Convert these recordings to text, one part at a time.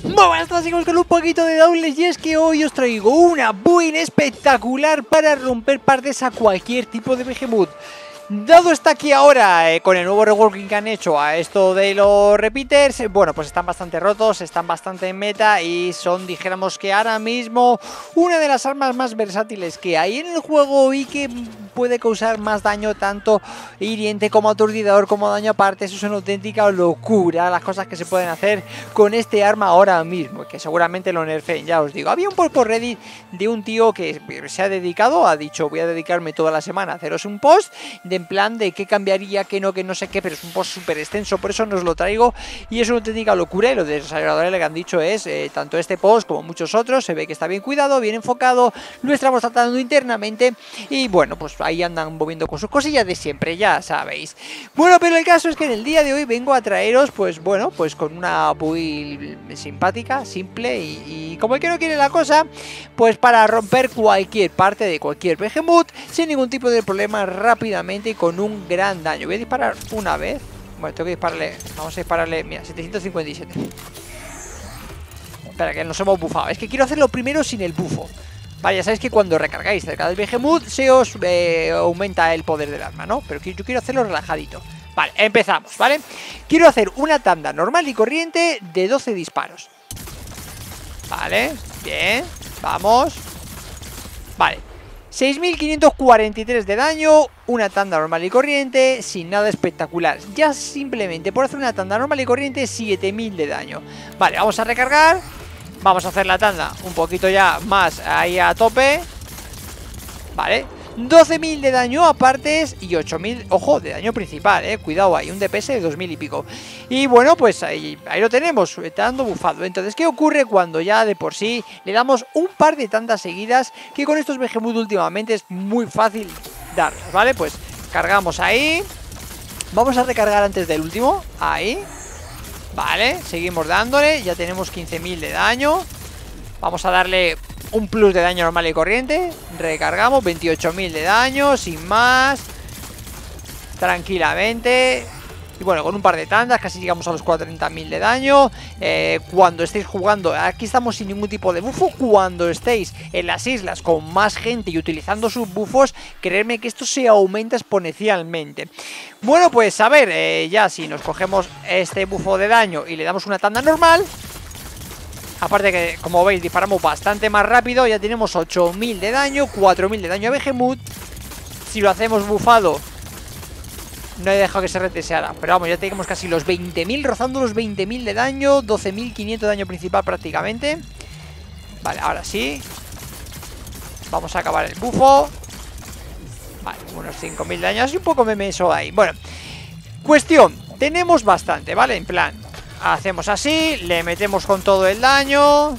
Buenas tardes, seguimos con un poquito de dobles y es que hoy os traigo una build espectacular para romper partes a cualquier tipo de Behemoth. Dado está aquí ahora, con el nuevo reworking que han hecho a esto de los repeaters, bueno, pues están bastante rotos, están bastante en meta y son, dijéramos que ahora mismo, una de las armas más versátiles que hay en el juego y que puede causar más daño, tanto hiriente como aturdidor, como daño aparte. Eso es una auténtica locura, las cosas que se pueden hacer con este arma ahora mismo, que seguramente lo nerfeen, ya os digo. Había un post por Reddit de un tío que se ha dedicado, ha dicho, voy a dedicarme toda la semana a haceros un post de en plan de qué cambiaría, que no sé qué, pero es un post súper extenso, por eso no os lo traigo y es una auténtica locura. Y los desarrolladores lo que han dicho es, tanto este post como muchos otros, se ve que está bien cuidado, bien enfocado, lo estamos tratando internamente y bueno, pues ahí andan moviendo con sus cosillas de siempre, ya sabéis. Bueno, pero el caso es que en el día de hoy vengo a traeros, pues bueno, pues con una build simpática, simple y como el que no quiere la cosa, pues para romper cualquier parte de cualquier Behemoth sin ningún tipo de problema rápidamente y con un gran daño. Voy a disparar una vez. Bueno, tengo que dispararle. Vamos a dispararle. Mira, 757. Espera, que nos hemos bufado. Es que quiero hacerlo primero sin el bufo. Vale, ya sabéis que cuando recargáis cerca del Behemoth se os aumenta el poder del arma, ¿no? Pero yo quiero hacerlo relajadito. Vale, empezamos, ¿vale? Quiero hacer una tanda normal y corriente de 12 disparos. Vale, bien. Vamos. Vale. 6.543 de daño, una tanda normal y corriente, sin nada espectacular. Ya simplemente por hacer una tanda normal y corriente, 7.000 de daño. Vale, vamos a recargar. Vamos a hacer la tanda un poquito ya más ahí a tope. Vale, 12.000 de daño apartes y 8.000, ojo, de daño principal, cuidado, hay un DPS de 2.000 y pico. Y bueno, pues ahí lo tenemos, dando bufado. Entonces, ¿qué ocurre cuando ya de por sí le damos un par de tandas seguidas? Que con estos Behemoth últimamente es muy fácil darlas, ¿vale? Pues cargamos ahí. Vamos a recargar antes del último, ahí. Vale, seguimos dándole, ya tenemos 15.000 de daño. Vamos a darle un plus de daño normal y corriente. Recargamos, 28.000 de daño, sin más. Tranquilamente. Y bueno, con un par de tandas casi llegamos a los 40.000 de daño. Cuando estéis jugando, aquí estamos sin ningún tipo de bufo. Cuando estéis en las islas con más gente y utilizando sus bufos, creedme que esto se aumenta exponencialmente. Bueno, pues a ver, ya si nos cogemos este bufo de daño y le damos una tanda normal, aparte que, como veis, disparamos bastante más rápido. Ya tenemos 8.000 de daño, 4.000 de daño a Behemoth. Si lo hacemos bufado, no he dejado que se reteseara, pero vamos, ya tenemos casi los 20.000, rozando los 20.000 de daño, 12.500 de daño principal prácticamente. Vale, ahora sí. Vamos a acabar el bufo. Vale, unos 5.000 de daño, así un poco me meso ahí. Bueno, cuestión, tenemos bastante, ¿vale? En plan, hacemos así, le metemos con todo el daño.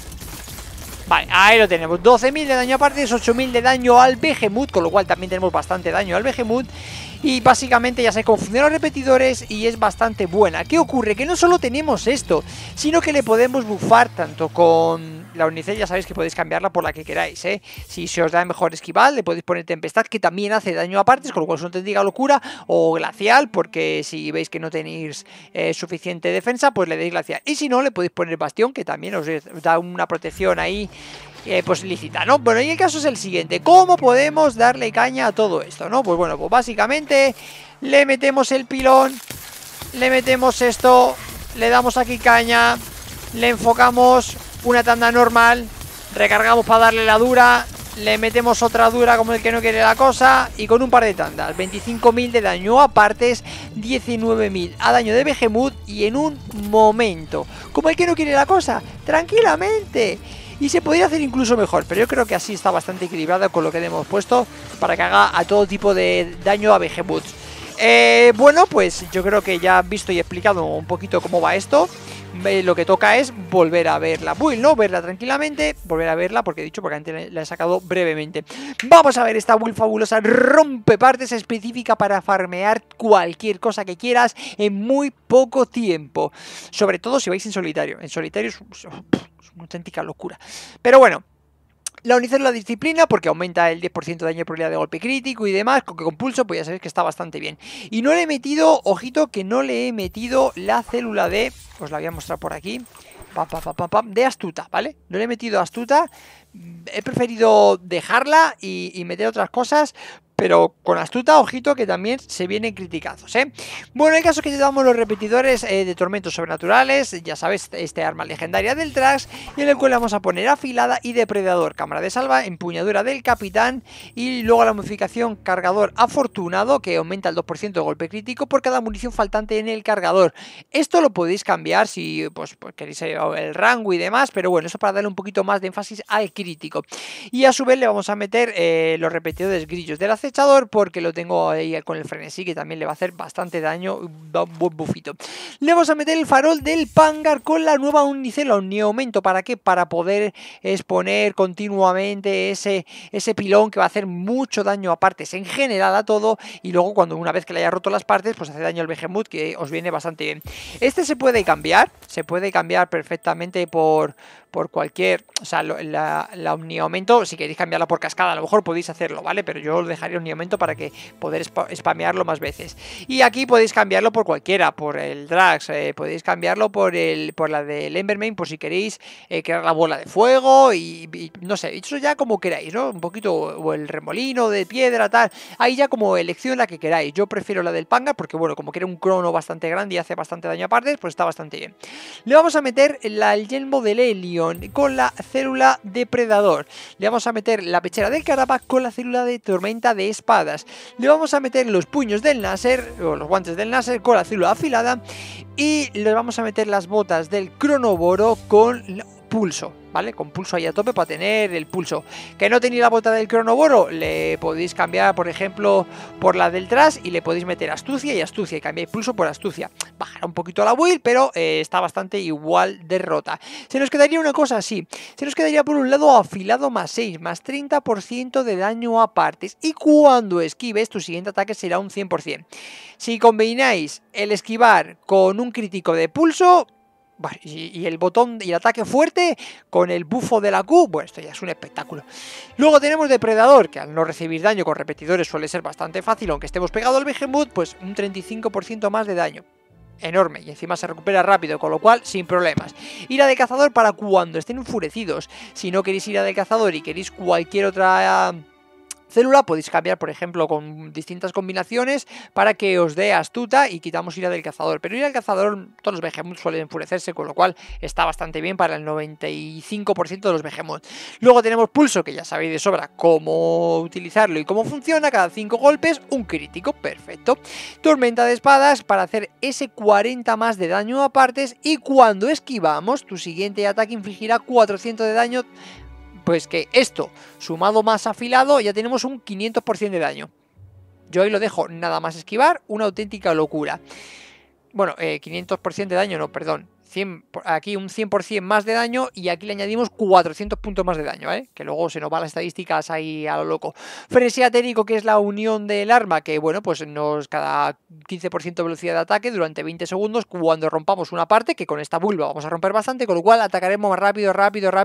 Vale, ahí lo tenemos, 12.000 de daño aparte, 8.000 de daño al Behemoth, con lo cual también tenemos bastante daño al Behemoth. Y básicamente ya sabéis cómo funcionan los repetidores y es bastante buena. ¿Qué ocurre? Que no solo tenemos esto, sino que le podemos bufar tanto con la unicel, ya sabéis que podéis cambiarla por la que queráis, Si se os da mejor esquival, le podéis poner tempestad, que también hace daño a partes, con lo cual es una auténtica locura, o glacial, porque si veis que no tenéis suficiente defensa, pues le deis glacial. Y si no, le podéis poner bastión, que también os da una protección ahí, pues lícita, ¿no? Bueno, y el caso es el siguiente: ¿cómo podemos darle caña a todo esto, no? Pues bueno, pues básicamente le metemos el pilón, le metemos esto, le damos aquí caña, le enfocamos una tanda normal, recargamos para darle la dura, le metemos otra dura como el que no quiere la cosa y con un par de tandas, 25.000 de daño a partes, 19.000 a daño de Behemoth y en un momento, como el que no quiere la cosa, tranquilamente. Y se podría hacer incluso mejor, pero yo creo que así está bastante equilibrado con lo que le hemos puesto para que haga a todo tipo de daño a Behemoth. Bueno, pues yo creo que ya he visto y explicado un poquito cómo va esto. Lo que toca es volver a ver la build, ¿no? Verla tranquilamente, volver a verla, porque he dicho, porque antes la he sacado brevemente. Vamos a ver esta build fabulosa, rompe partes, específica para farmear cualquier cosa que quieras en muy poco tiempo. Sobre todo si vais en solitario. En solitario es una auténtica locura. Pero bueno, la unicel la disciplina porque aumenta el 10% de daño de probabilidad de golpe crítico y demás, con pulso pues ya sabéis que está bastante bien. Y no le he metido, ojito que no le he metido la célula D, os la voy a mostrar por aquí. de astuta, ¿vale? No le he metido astuta, he preferido dejarla y meter otras cosas, pero con astuta, ojito, que también se vienen criticazos, ¿eh? Bueno, el caso es que llevamos los repetidores de tormentos sobrenaturales, ya sabes, este arma legendaria del Drax, y en el cual vamos a poner afilada y depredador, cámara de salva, empuñadura del capitán, y luego la modificación cargador afortunado, que aumenta el 2% de golpe crítico por cada munición faltante en el cargador. Esto lo podéis cambiar si pues queréis el rango y demás, pero bueno, eso para darle un poquito más de énfasis al crítico. Y a su vez le vamos a meter los repetidores grillos del acechador, porque lo tengo ahí con el frenesí, que también le va a hacer bastante daño, da un buen bufito. Le vamos a meter el farol del Pangar con la nueva Omnicélula, un aumento, ¿para qué? Para poder exponer continuamente ese pilón que va a hacer mucho daño a partes en general, a todo, y luego cuando una vez que le haya roto las partes, pues hace daño al Behemoth, que os viene bastante bien. Este se puede cambiar perfectamente por cualquier, o sea, la omni-aumento, si queréis cambiarla por cascada, a lo mejor podéis hacerlo, ¿vale? Pero yo os dejaría omni-aumento para que poder spamearlo más veces. Y aquí podéis cambiarlo por cualquiera, por el Drax, podéis cambiarlo por la del Embermane, por si queréis crear la bola de fuego y no sé, eso ya como queráis, ¿no? Un poquito, o el remolino de piedra, tal, ahí ya como elección la que queráis. Yo prefiero la del Pangar porque, bueno, como quiere un crono bastante grande y hace bastante daño a partes, pues está bastante bien. Le vamos a meter el yelmo del Helion con la célula depredador. Le vamos a meter la pechera del Carapax con la célula de tormenta de espadas. Le vamos a meter los puños del Nasser, o los guantes del Nasser, con la célula afilada. Y le vamos a meter las botas del Cronoboro con pulso, ¿vale? Con pulso ahí a tope para tener el pulso. Que no tenéis la bota del Cronoboro, le podéis cambiar, por ejemplo, por la del Trash y le podéis meter astucia y cambiáis pulso por astucia. Bajará un poquito la build, pero está bastante igual de rota. Se nos quedaría una cosa así. Se nos quedaría por un lado afilado más 6, más 30% de daño a partes. Y cuando esquives, tu siguiente ataque será un 100%. Si combináis el esquivar con un crítico de pulso, y el botón y el ataque fuerte con el bufo de la Q, bueno, esto ya es un espectáculo. Luego tenemos depredador, que al no recibir daño con repetidores suele ser bastante fácil, aunque estemos pegados al Behemoth, pues un 35% más de daño. Enorme, y encima se recupera rápido, con lo cual sin problemas. Ir a de cazador para cuando estén enfurecidos. Si no queréis ir a de cazador y queréis cualquier otra célula, podéis cambiar, por ejemplo, con distintas combinaciones para que os dé astuta y quitamos ira del cazador. Pero ir al cazador, todos los Behemoth suelen enfurecerse, con lo cual está bastante bien para el 95% de los Behemoth. Luego tenemos pulso, que ya sabéis de sobra cómo utilizarlo y cómo funciona. Cada 5 golpes, un crítico, perfecto. Tormenta de espadas para hacer ese 40 más de daño a partes, y cuando esquivamos, tu siguiente ataque infligirá 400 de daño. Pues que esto, sumado más afilado, ya tenemos un 500% de daño. Yo ahí lo dejo, nada más esquivar, una auténtica locura. Bueno, 500% de daño, no, perdón. 100, aquí un 100% más de daño, y aquí le añadimos 400 puntos más de daño, que luego se nos van las estadísticas ahí a lo loco. Frenesí atérico, que es la unión del arma, que bueno, pues nos cada 15% de velocidad de ataque durante 20 segundos cuando rompamos una parte, que con esta build vamos a romper bastante, con lo cual atacaremos más rápido.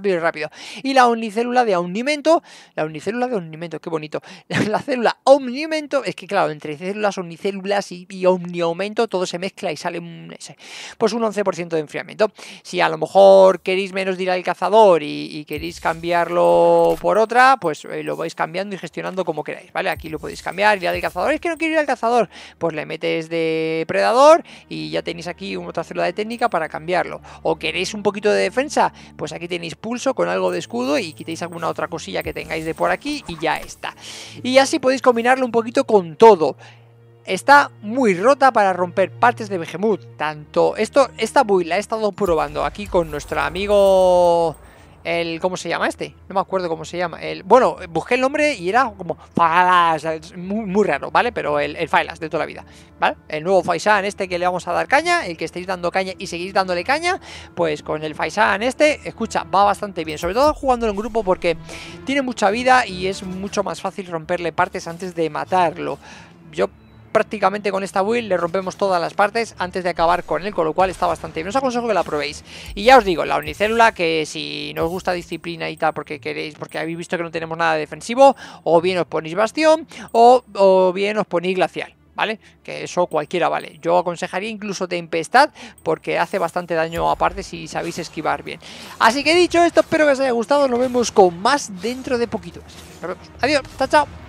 Y la omnicélula de omnimento, qué bonito, la célula omnimento, es que claro, entre células, omnicélulas y omniaumento todo se mezcla y sale pues un 11% de enfriamiento. Si a lo mejor queréis menos de ir al cazador y queréis cambiarlo por otra, pues lo vais cambiando y gestionando como queráis, ¿vale? Aquí lo podéis cambiar, ir al cazador. Es que no quiero ir al cazador, pues le metes de predador y ya tenéis aquí otra célula de técnica para cambiarlo. O queréis un poquito de defensa, pues aquí tenéis pulso con algo de escudo y quitéis alguna otra cosilla que tengáis de por aquí y ya está. Y así podéis combinarlo un poquito con todo. Está muy rota para romper partes de Behemoth. Esta build la he estado probando aquí con nuestro amigo... ¿cómo se llama este? No me acuerdo cómo se llama. Bueno, busqué el nombre y era como Falas, muy raro, ¿vale? Pero el Falas de toda la vida, ¿vale? El nuevo Faisan este que le vamos a dar caña, el que estéis dando caña y seguís dándole caña, pues con el Faisan este, escucha, va bastante bien. Sobre todo jugándolo en grupo porque tiene mucha vida y es mucho más fácil romperle partes antes de matarlo. Yo prácticamente con esta build le rompemos todas las partes antes de acabar con él, con lo cual está bastante bien. Os aconsejo que la probéis. Y ya os digo, la omnicélula, que si no os gusta disciplina y tal, porque queréis, porque habéis visto que no tenemos nada defensivo, o bien os ponéis bastión o bien os ponéis glacial, ¿vale? Que eso cualquiera vale. Yo aconsejaría incluso Tempestad, porque hace bastante daño aparte si sabéis esquivar bien. Así que dicho esto, espero que os haya gustado. Nos vemos con más dentro de poquito. Nos vemos. Adiós, chao, chao.